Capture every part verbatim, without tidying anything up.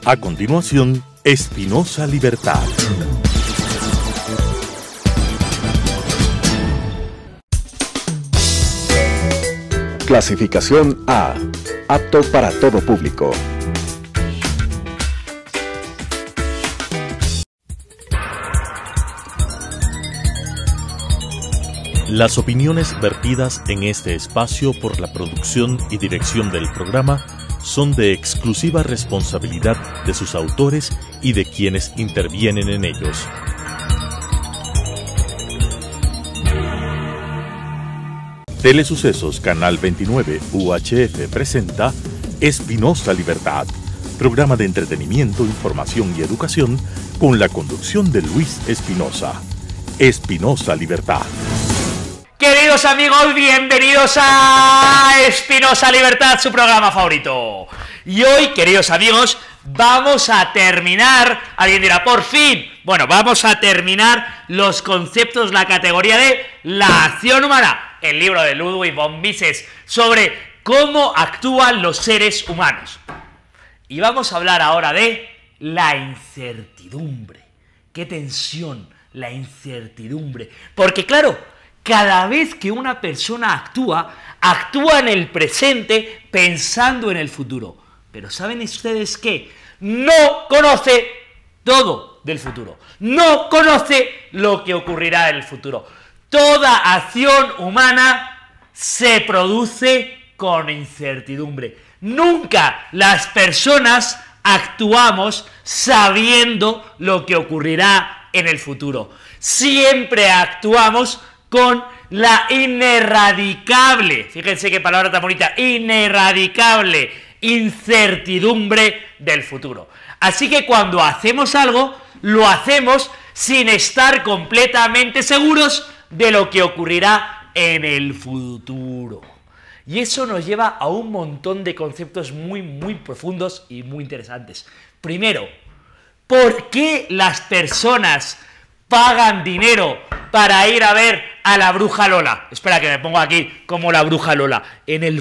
A continuación, Espinosa Libertad. Clasificación A. Apto para todo público. Las opiniones vertidas en este espacio por la producción y dirección del programa son de exclusiva responsabilidad de sus autores y de quienes intervienen en ellos. Telesucesos Canal veintinueve U H F presenta Espinosa Libertad, programa de entretenimiento, información y educación con la conducción de Luis Espinosa. Espinosa Libertad. Queridos amigos, bienvenidos a Espinosa Libertad, su programa favorito. Y hoy, queridos amigos, vamos a terminar, alguien dirá, por fin, bueno, vamos a terminar los conceptos, la categoría de la acción humana, el libro de Ludwig von Mises, sobre cómo actúan los seres humanos. Y vamos a hablar ahora de la incertidumbre. Qué tensión, la incertidumbre. Porque claro, cada vez que una persona actúa, actúa en el presente pensando en el futuro. Pero ¿saben ustedes qué? No conoce todo del futuro. No conoce lo que ocurrirá en el futuro. Toda acción humana se produce con incertidumbre. Nunca las personas actuamos sabiendo lo que ocurrirá en el futuro. Siempre actuamos con la ineradicable, fíjense qué palabra tan bonita, ineradicable incertidumbre del futuro. Así que cuando hacemos algo, lo hacemos sin estar completamente seguros de lo que ocurrirá en el futuro. Y eso nos lleva a un montón de conceptos muy, muy profundos y muy interesantes. Primero, ¿por qué las personas pagan dinero para ir a ver a la bruja Lola? Espera que me pongo aquí como la bruja Lola. En el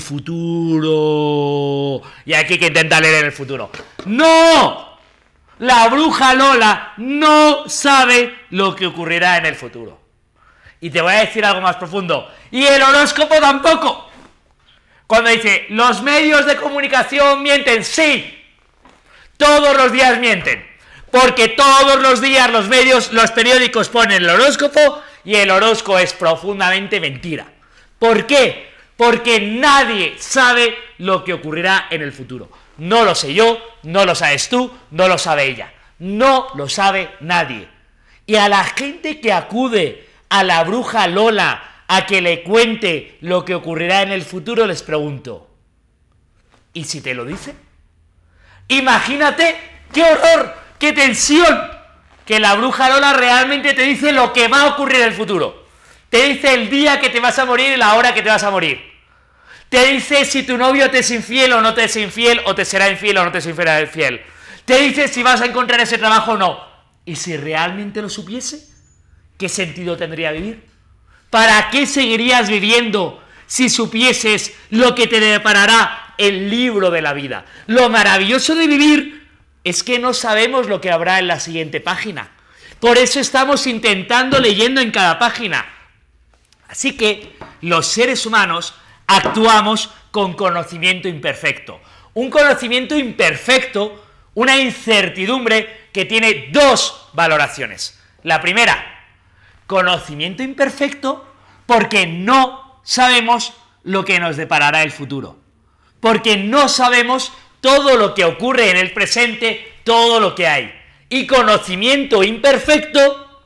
futuro. Y aquí hay que intentar leer en el futuro. ¡No! La bruja Lola no sabe lo que ocurrirá en el futuro. Y te voy a decir algo más profundo. Y el horóscopo tampoco. Cuando dice, los medios de comunicación mienten, sí. Todos los días mienten. Porque todos los días los medios, los periódicos ponen el horóscopo y el horóscopo es profundamente mentira. ¿Por qué? Porque nadie sabe lo que ocurrirá en el futuro. No lo sé yo, no lo sabes tú, no lo sabe ella. No lo sabe nadie. Y a la gente que acude a la bruja Lola a que le cuente lo que ocurrirá en el futuro, les pregunto, ¿y si te lo dice? Imagínate, ¡qué horror! ¡Qué tensión! Que la bruja Lola realmente te dice lo que va a ocurrir en el futuro. Te dice el día que te vas a morir y la hora que te vas a morir. Te dice si tu novio te es infiel o no te es infiel, o te será infiel o no te será infiel. Te dice si vas a encontrar ese trabajo o no. ¿Y si realmente lo supiese? ¿Qué sentido tendría vivir? ¿Para qué seguirías viviendo si supieses lo que te deparará el libro de la vida? Lo maravilloso de vivir es que no sabemos lo que habrá en la siguiente página. Por eso estamos intentando leyendo en cada página. Así que los seres humanos actuamos con conocimiento imperfecto. Un conocimiento imperfecto, una incertidumbre que tiene dos valoraciones. La primera, conocimiento imperfecto porque no sabemos lo que nos deparará el futuro. Porque no sabemos todo lo que ocurre en el presente, todo lo que hay. Y conocimiento imperfecto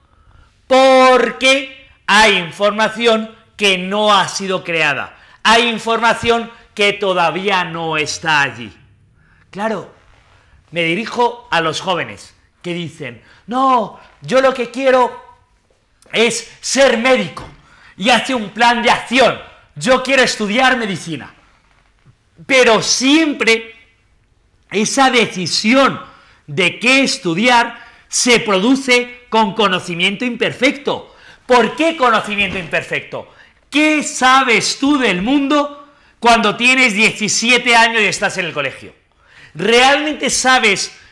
porque hay información que no ha sido creada. Hay información que todavía no está allí. Claro, me dirijo a los jóvenes que dicen, no, yo lo que quiero es ser médico. Y hace un plan de acción. Yo quiero estudiar medicina. Pero siempre esa decisión de qué estudiar se produce con conocimiento imperfecto. ¿Por qué conocimiento imperfecto? ¿Qué sabes tú del mundo cuando tienes diecisiete años y estás en el colegio? ¿Realmente sabes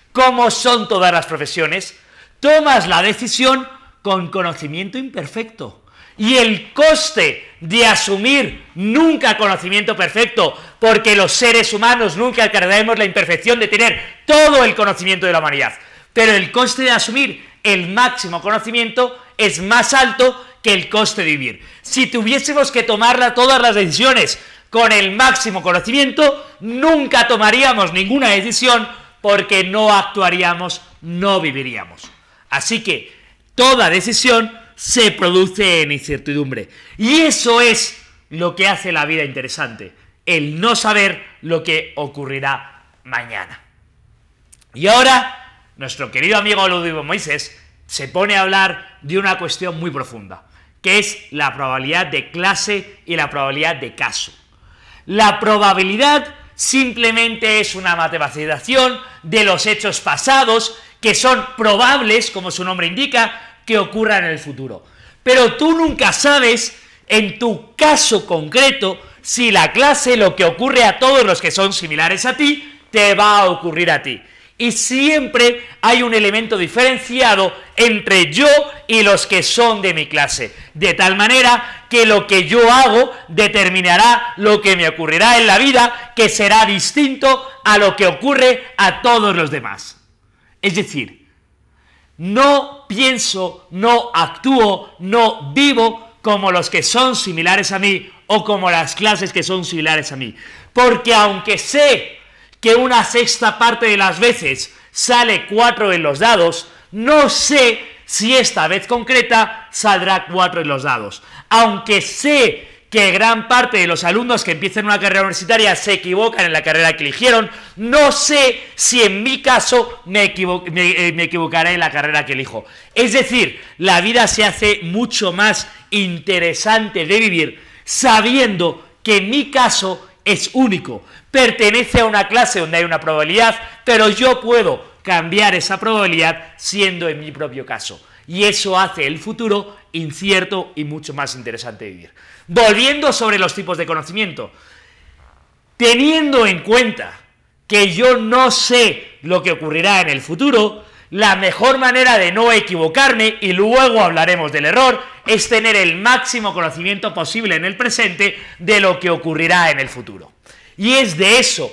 como son todas las profesiones, tomas la decisión con conocimiento imperfecto. Y el coste de asumir nunca conocimiento perfecto, porque los seres humanos nunca alcanzaremos la imperfección de tener todo el conocimiento de la humanidad, pero el coste de asumir el máximo conocimiento es más alto que el coste de vivir. Si tuviésemos que tomar todas las decisiones con el máximo conocimiento, nunca tomaríamos ninguna decisión porque no actuaríamos, no viviríamos. Así que toda decisión se produce en incertidumbre. Y eso es lo que hace la vida interesante, el no saber lo que ocurrirá mañana. Y ahora, nuestro querido amigo Ludwig Mises se pone a hablar de una cuestión muy profunda, que es la probabilidad de clase y la probabilidad de caso. La probabilidad simplemente es una matematización de los hechos pasados que son probables, como su nombre indica, que ocurran en el futuro. Pero tú nunca sabes, en tu caso concreto, si la clase, lo que ocurre a todos los que son similares a ti, te va a ocurrir a ti. Y siempre hay un elemento diferenciado entre yo y los que son de mi clase, de tal manera que lo que yo hago determinará lo que me ocurrirá en la vida, que será distinto a lo que ocurre a todos los demás. Es decir, no pienso, no actúo, no vivo como los que son similares a mí o como las clases que son similares a mí. Porque aunque sé que una sexta parte de las veces sale cuatro en los dados, no sé si esta vez concreta saldrá cuatro en los dados. Aunque sé que gran parte de los alumnos que empiezan una carrera universitaria se equivocan en la carrera que eligieron, no sé si en mi caso me, equivo me, me equivocaré en la carrera que elijo. Es decir, la vida se hace mucho más interesante de vivir sabiendo que en mi caso es único, pertenece a una clase donde hay una probabilidad, pero yo puedo cambiar esa probabilidad siendo en mi propio caso. Y eso hace el futuro incierto y mucho más interesante de vivir. Volviendo sobre los tipos de conocimiento, teniendo en cuenta que yo no sé lo que ocurrirá en el futuro, la mejor manera de no equivocarme, y luego hablaremos del error, es tener el máximo conocimiento posible en el presente de lo que ocurrirá en el futuro. Y es de eso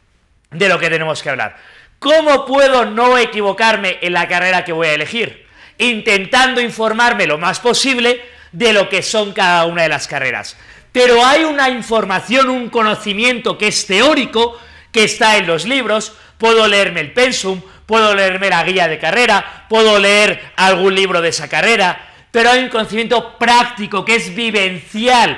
de lo que tenemos que hablar. ¿Cómo puedo no equivocarme en la carrera que voy a elegir? Intentando informarme lo más posible de lo que son cada una de las carreras. Pero hay una información, un conocimiento que es teórico, que está en los libros. Puedo leerme el pensum, puedo leerme la guía de carrera, puedo leer algún libro de esa carrera, pero hay un conocimiento práctico que es vivencial.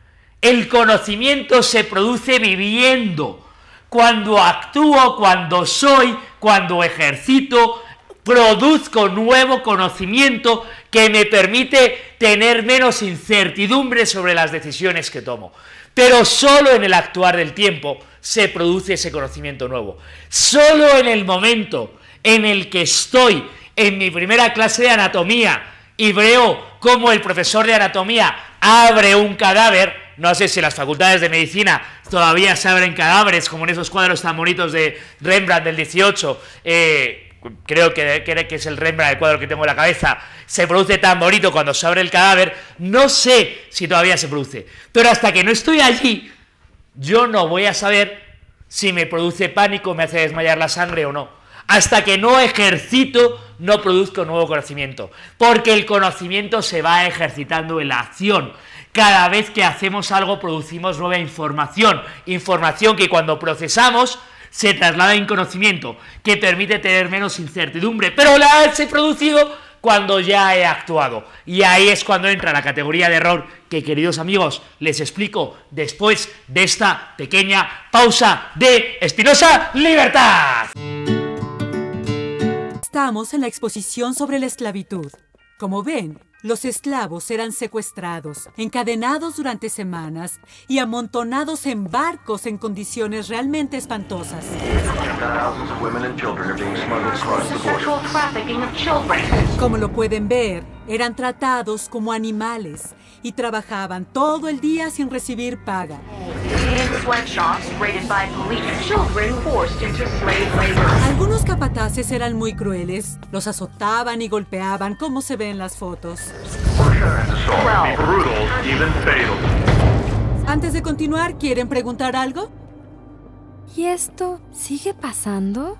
El conocimiento se produce viviendo. Cuando actúo, cuando soy, cuando ejercito, produzco nuevo conocimiento que me permite tener menos incertidumbre sobre las decisiones que tomo. Pero solo en el actuar del tiempo se produce ese conocimiento nuevo. Solo en el momento en el que estoy en mi primera clase de anatomía y veo cómo el profesor de anatomía abre un cadáver, no sé si en las facultades de medicina todavía se abren cadáveres como en esos cuadros tan bonitos de Rembrandt del dieciocho, eh, creo que, que es el Rembrandt el cuadro que tengo en la cabeza, se produce tan bonito cuando se abre el cadáver, no sé si todavía se produce, pero hasta que no estoy allí, yo no voy a saber si me produce pánico, me hace desmayar la sangre o no. Hasta que no ejercito, no produzco nuevo conocimiento, porque el conocimiento se va ejercitando en la acción. Cada vez que hacemos algo producimos nueva información, información que cuando procesamos se traslada en conocimiento, que permite tener menos incertidumbre, pero la he producido cuando ya he actuado. Y ahí es cuando entra la categoría de error que, queridos amigos, les explico después de esta pequeña pausa de Espinosa Libertad. Estamos en la exposición sobre la esclavitud. Como ven, los esclavos eran secuestrados, encadenados durante semanas y amontonados en barcos en condiciones realmente espantosas. Como lo pueden ver, eran tratados como animales y trabajaban todo el día sin recibir paga. Algunos capataces haces eran muy crueles. Los azotaban y golpeaban, como se ve en las fotos. Antes de continuar, ¿quieren preguntar algo? ¿Y esto sigue pasando?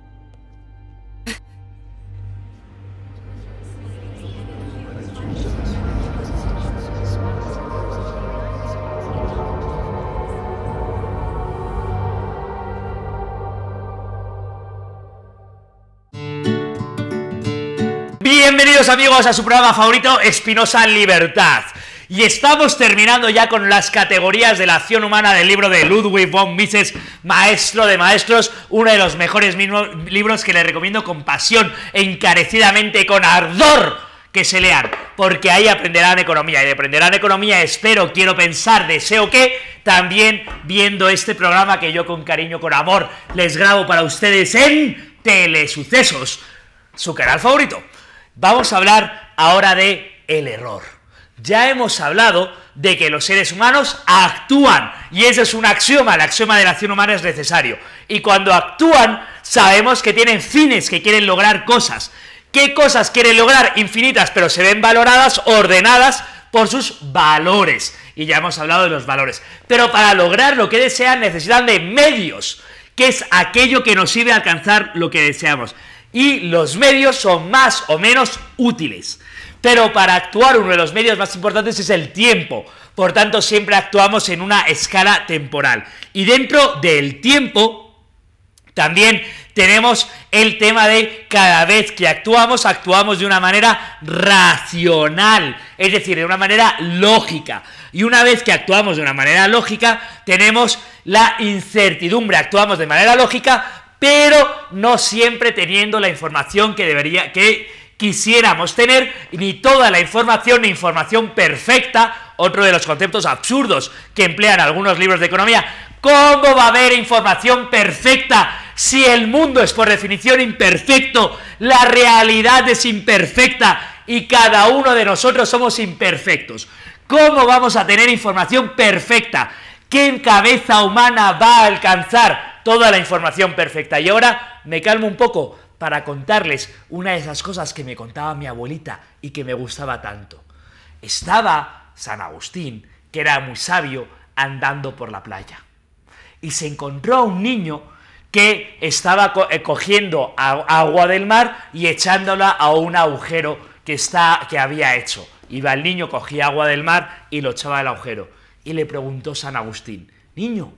Bienvenidos amigos a su programa favorito, Espinosa Libertad. Y estamos terminando ya con las categorías de la acción humana del libro de Ludwig von Mises, maestro de maestros, uno de los mejores libros que les recomiendo con pasión, encarecidamente, con ardor, que se lean, porque ahí aprenderán economía, y aprenderán economía, espero, quiero pensar, deseo que, también viendo este programa que yo con cariño, con amor, les grabo para ustedes en Telesucesos, su canal favorito. Vamos a hablar ahora de el error. Ya hemos hablado de que los seres humanos actúan, y ese es un axioma, el axioma de la acción humana es necesario. Y cuando actúan, sabemos que tienen fines, que quieren lograr cosas. ¿Qué cosas quieren lograr? Infinitas, pero se ven valoradas, ordenadas por sus valores. Y ya hemos hablado de los valores. Pero para lograr lo que desean necesitan de medios, que es aquello que nos sirve a alcanzar lo que deseamos. Y los medios son más o menos útiles. Pero para actuar uno de los medios más importantes es el tiempo. Por tanto, siempre actuamos en una escala temporal. Y dentro del tiempo también tenemos el tema de cada vez que actuamos, actuamos de una manera racional, es decir, de una manera lógica. Y una vez que actuamos de una manera lógica, tenemos la incertidumbre, actuamos de manera lógica, pero no siempre teniendo la información que debería, que quisiéramos tener, ni toda la información, ni información perfecta, otro de los conceptos absurdos que emplean algunos libros de economía. ¿Cómo va a haber información perfecta si el mundo es por definición imperfecto, la realidad es imperfecta y cada uno de nosotros somos imperfectos? ¿Cómo vamos a tener información perfecta? ¿Qué cabeza humana va a alcanzar toda la información perfecta? Y ahora me calmo un poco para contarles una de esas cosas que me contaba mi abuelita y que me gustaba tanto. Estaba San Agustín, que era muy sabio, andando por la playa. Y se encontró a un niño que estaba co cogiendo agua del mar y echándola a un agujero que, está, que había hecho. Iba el niño, cogía agua del mar y lo echaba al agujero. Y le preguntó San Agustín: niño,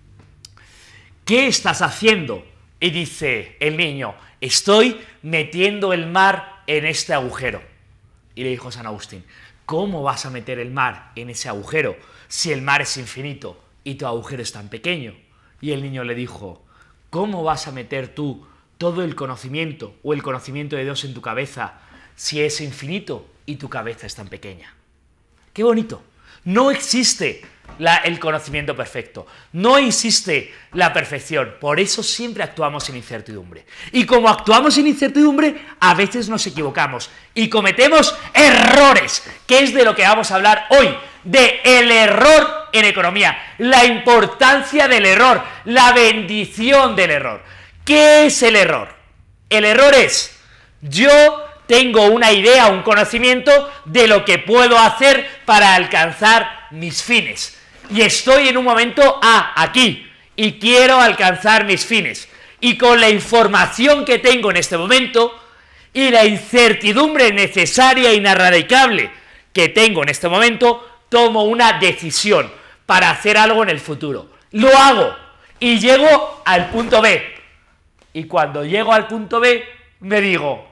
¿qué estás haciendo? Y dice el niño: estoy metiendo el mar en este agujero. Y le dijo San Agustín: ¿cómo vas a meter el mar en ese agujero si el mar es infinito y tu agujero es tan pequeño? Y el niño le dijo: ¿cómo vas a meter tú todo el conocimiento o el conocimiento de Dios en tu cabeza si es infinito y tu cabeza es tan pequeña? ¡Qué bonito! No existe la, el conocimiento perfecto, no existe la perfección, por eso siempre actuamos en incertidumbre. Y como actuamos en incertidumbre, a veces nos equivocamos y cometemos errores, que es de lo que vamos a hablar hoy, de el error en economía, la importancia del error, la bendición del error. ¿Qué es el error? El error es: yo tengo una idea, un conocimiento de lo que puedo hacer para alcanzar mis fines. Y estoy en un momento A, aquí, y quiero alcanzar mis fines. Y con la información que tengo en este momento y la incertidumbre necesaria e inarradicable que tengo en este momento, tomo una decisión para hacer algo en el futuro. Lo hago y llego al punto B. Y cuando llego al punto B, me digo: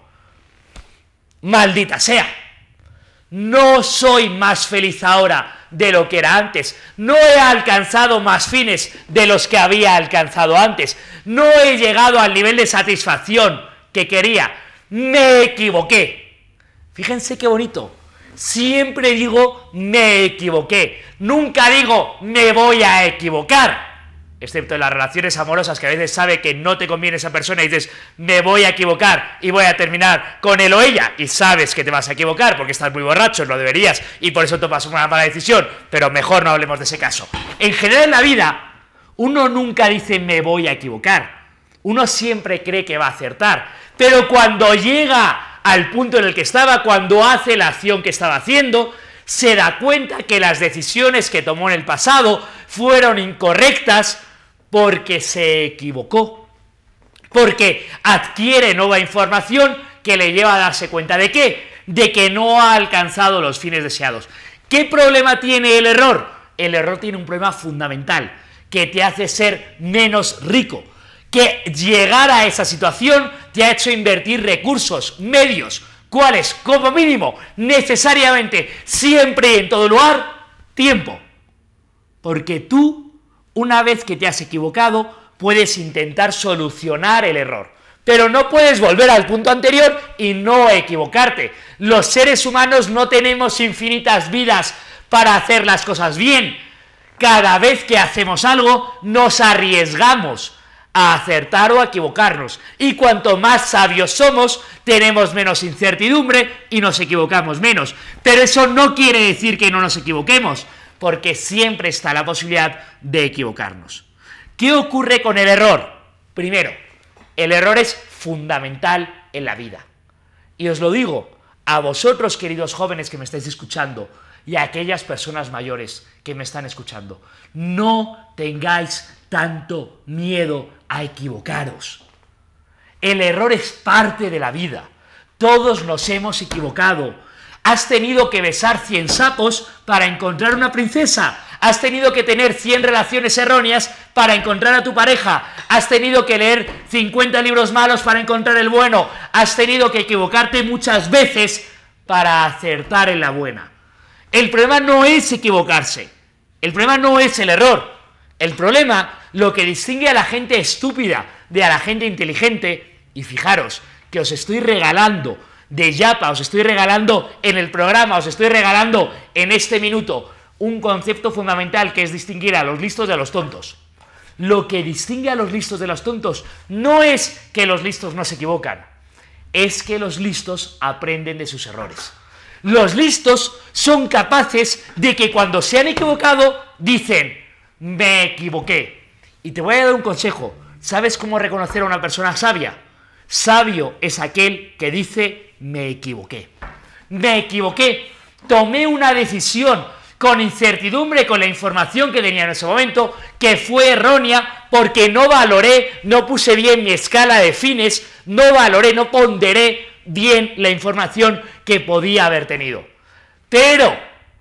maldita sea, no soy más feliz ahora de lo que era antes, no he alcanzado más fines de los que había alcanzado antes, no he llegado al nivel de satisfacción que quería, me equivoqué. Fíjense qué bonito, siempre digo me equivoqué, nunca digo me voy a equivocar. Excepto en las relaciones amorosas, que a veces sabe que no te conviene esa persona y dices me voy a equivocar y voy a terminar con él o ella, y sabes que te vas a equivocar porque estás muy borracho, no deberías, y por eso tomas una mala decisión, pero mejor no hablemos de ese caso. En general en la vida, uno nunca dice me voy a equivocar, Uno siempre cree que va a acertar, pero cuando llega al punto en el que estaba, cuando hace la acción que estaba haciendo, se da cuenta que las decisiones que tomó en el pasado fueron incorrectas porque se equivocó, porque adquiere nueva información que le lleva a darse cuenta ¿de qué? De que no ha alcanzado los fines deseados. ¿Qué problema tiene el error? El error tiene un problema fundamental, que te hace ser menos rico, que llegar a esa situación te ha hecho invertir recursos, medios, ¿cuáles? Como mínimo, necesariamente, siempre y en todo lugar, tiempo. Porque tú, una vez que te has equivocado, puedes intentar solucionar el error, pero no puedes volver al punto anterior y no equivocarte. Los seres humanos no tenemos infinitas vidas para hacer las cosas bien. Cada vez que hacemos algo, nos arriesgamos a acertar o a equivocarnos, y cuanto más sabios somos, tenemos menos incertidumbre y nos equivocamos menos. Pero eso no quiere decir que no nos equivoquemos, porque siempre está la posibilidad de equivocarnos. ¿Qué ocurre con el error? Primero, el error es fundamental en la vida. Y os lo digo a vosotros, queridos jóvenes que me estáis escuchando, y a aquellas personas mayores que me están escuchando, no tengáis tanto miedo a equivocaros. El error es parte de la vida. Todos nos hemos equivocado. Has tenido que besar cien sapos para encontrar una princesa. Has tenido que tener cien relaciones erróneas para encontrar a tu pareja. Has tenido que leer cincuenta libros malos para encontrar el bueno. Has tenido que equivocarte muchas veces para acertar en la buena. El problema no es equivocarse. El problema no es el error. El problema, lo que distingue a la gente estúpida de a la gente inteligente, y fijaros que os estoy regalando de Yapa, os estoy regalando en el programa, os estoy regalando en este minuto un concepto fundamental, que es distinguir a los listos de los tontos. Lo que distingue a los listos de los tontos no es que los listos no se equivocan, es que los listos aprenden de sus errores. Los listos son capaces de que cuando se han equivocado, dicen, me equivoqué. Y te voy a dar un consejo. ¿Sabes cómo reconocer a una persona sabia? Sabio es aquel que dice, me equivoqué. Me equivoqué. Tomé una decisión con incertidumbre, con la información que tenía en ese momento, que fue errónea porque no valoré, no puse bien mi escala de fines, no valoré, no ponderé bien la información que podía haber tenido. Pero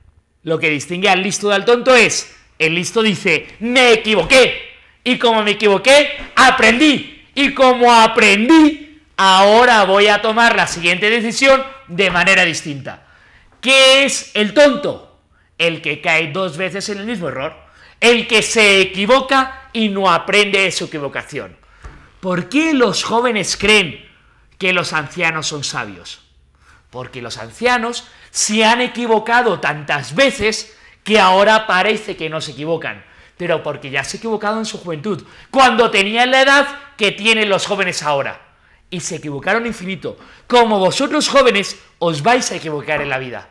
lo que distingue al listo del tonto es, el listo dice, me equivoqué, y como me equivoqué, aprendí, y como aprendí, ahora voy a tomar la siguiente decisión de manera distinta. ¿Qué es el tonto? El que cae dos veces en el mismo error, el que se equivoca y no aprende de su equivocación. ¿Por qué los jóvenes creen que los ancianos son sabios? Porque los ancianos se han equivocado tantas veces que ahora parece que no se equivocan, pero porque ya se han equivocado en su juventud, cuando tenían la edad que tienen los jóvenes ahora, y se equivocaron infinito. Como vosotros jóvenes os vais a equivocar en la vida,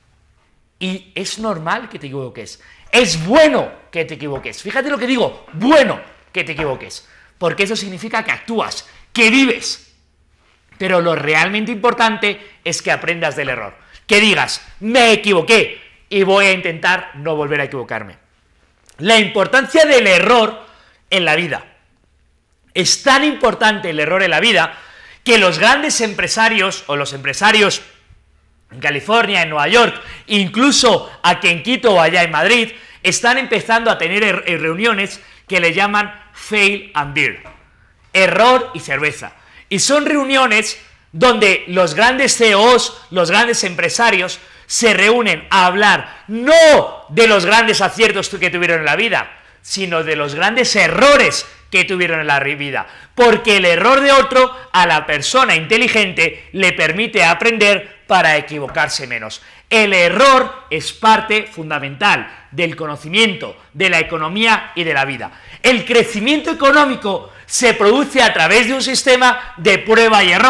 y es normal que te equivoques, es bueno que te equivoques, fíjate lo que digo, bueno que te equivoques, porque eso significa que actúas, que vives. Pero lo realmente importante es que aprendas del error, que digas, me equivoqué y voy a intentar no volver a equivocarme. La importancia del error en la vida. Es tan importante el error en la vida que los grandes empresarios o los empresarios en California, en Nueva York, incluso aquí en Quito o allá en Madrid, están empezando a tener er- reuniones que le llaman Fail and Beer, error y cerveza. Y son reuniones donde los grandes C E Os, los grandes empresarios, se reúnen a hablar no de los grandes aciertos que tuvieron en la vida, sino de los grandes errores que tuvieron en la vida, porque el error de otro a la persona inteligente le permite aprender para equivocarse menos. El error es parte fundamental del conocimiento, de la economía y de la vida. El crecimiento económico se produce a través de un sistema de prueba y error.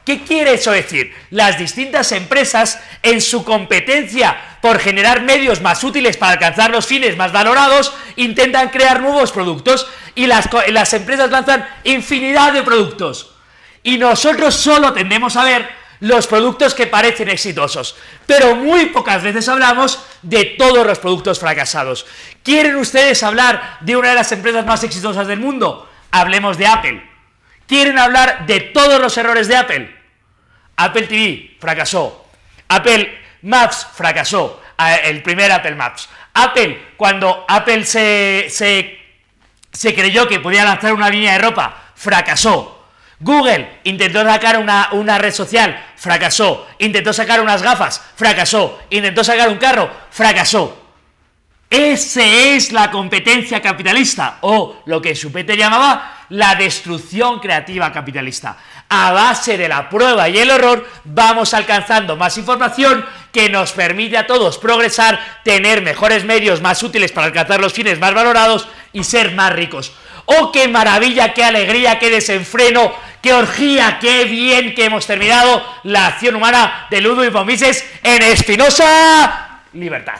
¿Qué quiere eso decir? Las distintas empresas, en su competencia por generar medios más útiles para alcanzar los fines más valorados, intentan crear nuevos productos y las, las empresas lanzan infinidad de productos. Y nosotros solo tendemos a ver los productos que parecen exitosos, pero muy pocas veces hablamos de todos los productos fracasados. ¿Quieren ustedes hablar de una de las empresas más exitosas del mundo? Hablemos de Apple. ¿Quieren hablar de todos los errores de Apple? Apple T V fracasó. Apple Maps fracasó. El primer Apple Maps. Apple, cuando Apple se, se, se creyó que podía lanzar una línea de ropa, fracasó. Google intentó sacar una, una red social, fracasó. Intentó sacar unas gafas, fracasó. Intentó sacar un carro, fracasó. Esa es la competencia capitalista, o lo que Schumpeter llamaba la destrucción creativa capitalista. A base de la prueba y el error vamos alcanzando más información que nos permite a todos progresar, tener mejores medios más útiles para alcanzar los fines más valorados y ser más ricos. ¡Oh, qué maravilla, qué alegría, qué desenfreno, qué orgía, qué bien que hemos terminado la acción humana de Ludwig von Mises en Espinosa Libertad!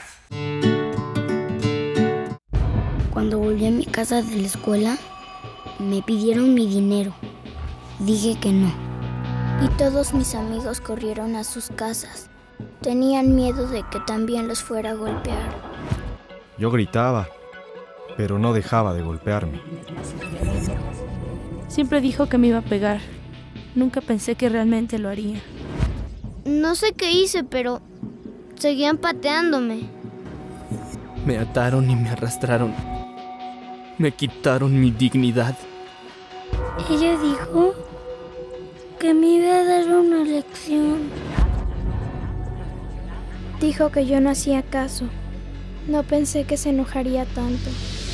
Cuando volví a mi casa de la escuela, me pidieron mi dinero. Dije que no. Y todos mis amigos corrieron a sus casas. Tenían miedo de que también los fuera a golpear. Yo gritaba, pero no dejaba de golpearme. Siempre dijo que me iba a pegar. Nunca pensé que realmente lo haría. No sé qué hice, pero seguían pateándome. Me ataron y me arrastraron. Me quitaron mi dignidad. Ella dijo que me iba a dar una lección. Dijo que yo no hacía caso. No pensé que se enojaría tanto.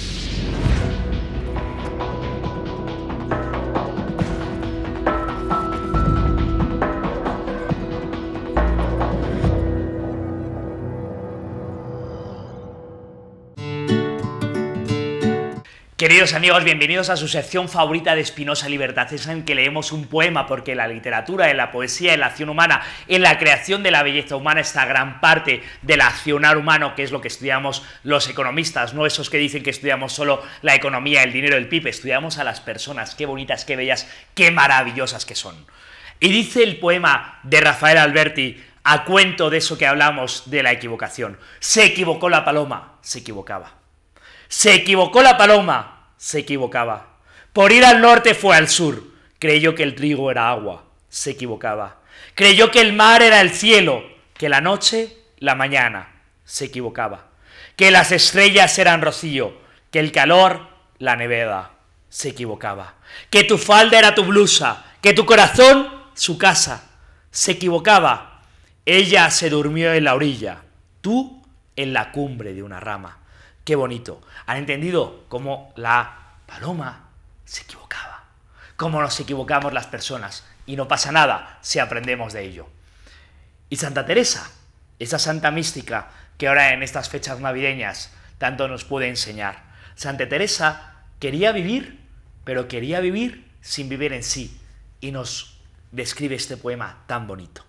Queridos amigos, bienvenidos a su sección favorita de Espinosa Libertad, es en que leemos un poema, porque en la literatura, en la poesía, en la acción humana, en la creación de la belleza humana está gran parte del accionar humano, que es lo que estudiamos los economistas, no esos que dicen que estudiamos solo la economía, el dinero, el P I B, estudiamos a las personas, qué bonitas, qué bellas, qué maravillosas que son. Y dice el poema de Rafael Alberti, a cuento de eso que hablamos de la equivocación: se equivocó la paloma, se equivocaba. Se equivocó la paloma, se equivocaba. Por ir al norte fue al sur. Creyó que el trigo era agua, se equivocaba. Creyó que el mar era el cielo, que la noche, la mañana, se equivocaba. Que las estrellas eran rocío, que el calor, la nevada, se equivocaba. Que tu falda era tu blusa, que tu corazón, su casa, se equivocaba. Ella se durmió en la orilla, tú en la cumbre de una rama. Qué bonito. ¿Han entendido cómo la paloma se equivocaba? Cómo nos equivocamos las personas. Y no pasa nada si aprendemos de ello. Y Santa Teresa, esa santa mística que ahora en estas fechas navideñas tanto nos puede enseñar. Santa Teresa quería vivir, pero quería vivir sin vivir en sí. Y nos describe este poema tan bonito.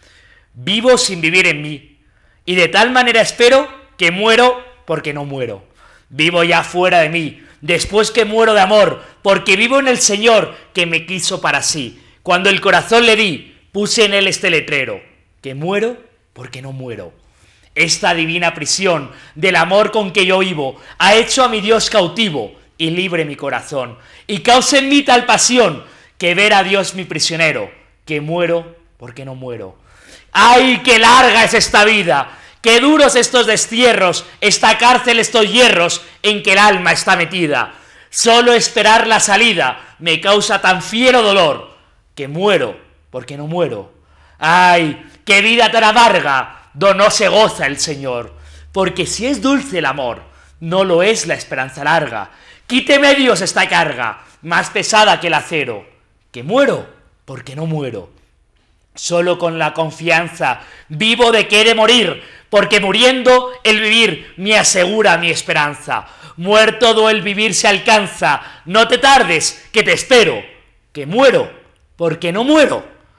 Vivo sin vivir en mí, y de tal manera espero que muero porque no muero. Vivo ya fuera de mí, después que muero de amor, porque vivo en el Señor que me quiso para sí. Cuando el corazón le di, puse en él este letrero, que muero porque no muero. Esta divina prisión del amor con que yo vivo ha hecho a mi Dios cautivo y libre mi corazón, y causa en mí tal pasión que ver a Dios mi prisionero, que muero porque no muero. ¡Ay, qué larga es esta vida! ¡Qué duros estos destierros, esta cárcel, estos hierros en que el alma está metida! Solo esperar la salida me causa tan fiero dolor que muero porque no muero. ¡Ay, qué vida tan amarga, do no se goza el Señor! Porque si es dulce el amor, no lo es la esperanza larga. Quíteme Dios esta carga, más pesada que el acero, que muero porque no muero. Solo con la confianza vivo de que he de morir, porque muriendo el vivir me asegura mi esperanza. Muerto todo el vivir se alcanza, no te tardes, que te espero, que muero, porque no muero.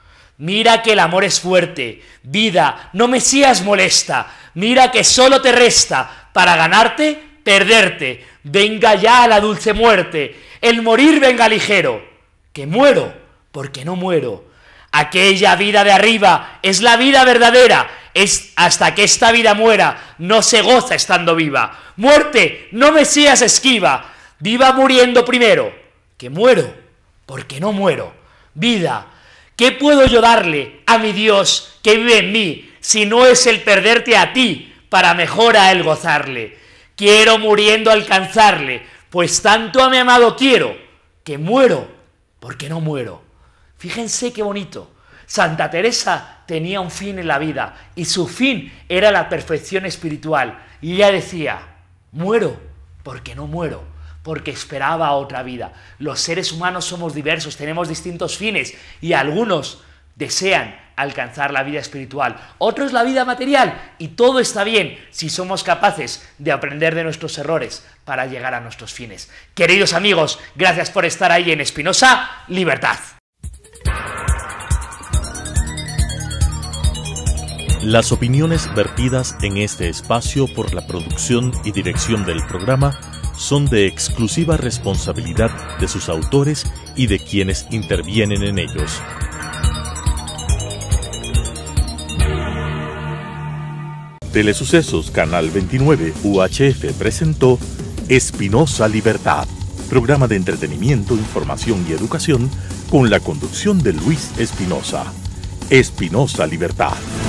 mira que el amor es fuerte. Vida, no me seas molesta, mira que solo te resta para ganarte, perderte. Venga ya la dulce muerte, el morir venga ligero, que muero porque no muero. Aquella vida de arriba es la vida verdadera, es hasta que esta vida muera, no se goza estando viva. Muerte, no me seas esquiva, viva muriendo primero, que muero porque no muero. Vida, ¿qué puedo yo darle a mi Dios que vive en mí, si no es el perderte a ti, para mejor a él gozarle? Quiero muriendo alcanzarle, pues tanto a mi amado quiero, que muero porque no muero. Fíjense qué bonito. Santa Teresa tenía un fin en la vida, y su fin era la perfección espiritual. Y ella decía, muero porque no muero, porque esperaba otra vida. Los seres humanos somos diversos, tenemos distintos fines, y algunos desean alcanzar la vida espiritual, otros la vida material, y todo está bien si somos capaces de aprender de nuestros errores para llegar a nuestros fines. Queridos amigos, gracias por estar ahí en Espinosa Libertad. Las opiniones vertidas en este espacio por la producción y dirección del programa son de exclusiva responsabilidad de sus autores y de quienes intervienen en ellos. Telesucesos Canal veintinueve U H F presentó Espinosa Libertad, programa de entretenimiento, información y educación con la conducción de Luis Espinosa. Espinosa Libertad.